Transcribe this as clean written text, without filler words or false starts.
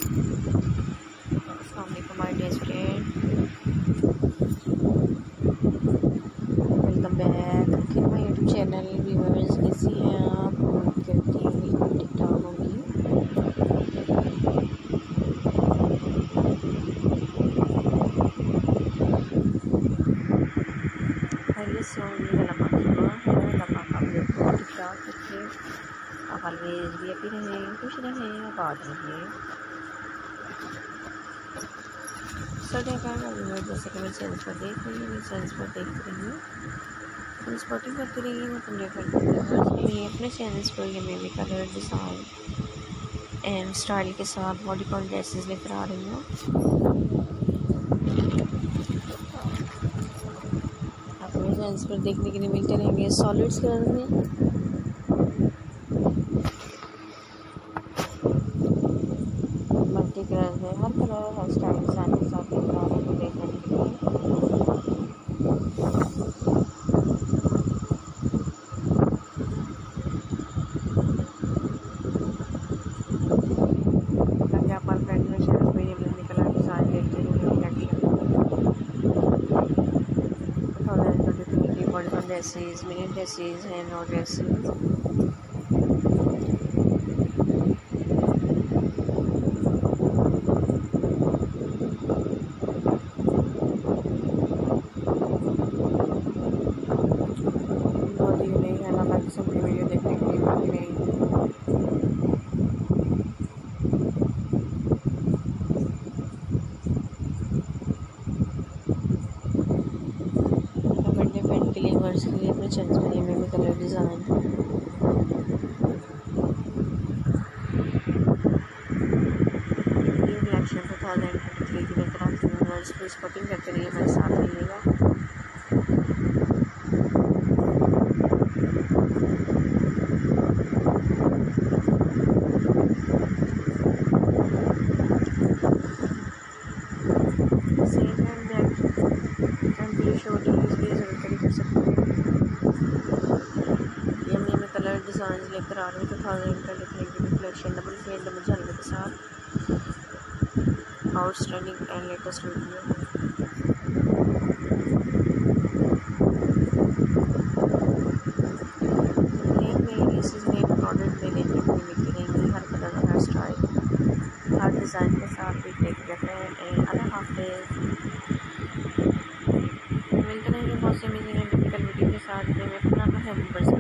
अस्सलाम वालेकुम my dear student, welcome back again my YouTube channel. Viewers, कैसी हैं आप? उम्मीद करती हूँ बिल्कुल ठीक ठाक होंगी। खैरियत से होंगी। अल्लाह पाक की दुआ है, अल्लाह पाक आप लोग को ठीक ठाक रखे, आप ऑलवेज भी हैप्पी रहें, खुश रहें, आबाद रहें। जैसे कि मैं चैनल पर देख रही हूँ, चैनल पर देखते रहिए, सपोर्टिंग करती रहिए। मैं अपने के लिए अपने चैनल्स पर ये मेरे कलर डिज़ाइन एंड स्टाइल के साथ बॉडीकॉन ड्रेसेस लेकर आ रही हूँ। आप मेरे चैनल्स पर देखने के लिए मिलते रहेंगे सॉलिड्स कलर में, मल्टी कलर में, हर कलर हर स्टाइल डिज़ाइन के साथ लेकर आ रही हूँ देखने के लिए। ड्रेसेस, मिनी ड्रेसेस हैं, नो ड्रेसेस। बहुत ही नई है ना, बाकी सब वीडियो देखने के लिए बाकी नहीं। बर्थडे फ्रेंड के लिए, वर्ष के लिए अपने चैनल पर ये मेरे कलर डिज़ाइन है। न्यू कलेक्शन 2023 की लेकर आती हूँ। वर्ष को स्पॉटिंग करते रहिए, मेरे साथ रहिएगा। कलर डिज़ाइन लेकर आ रही हूँ 2023 की कलेक्शन, डबल फेस डबल झलके के साथ, आउटस्टैंडिंग एंड लेटेस्ट वीडियो। नए पीसेस, नए प्रोडक्ट में देखने को मिलती रहेंगी, हर कलर हर स्टाइल हर डिज़ाइन के साथ भी देख रहे हैं। अल्लाह हाफिज़। मिलते रहेंगे बहुत से अमेजिंग एंड टिपिकल वीडियो के साथ में। मैं अपना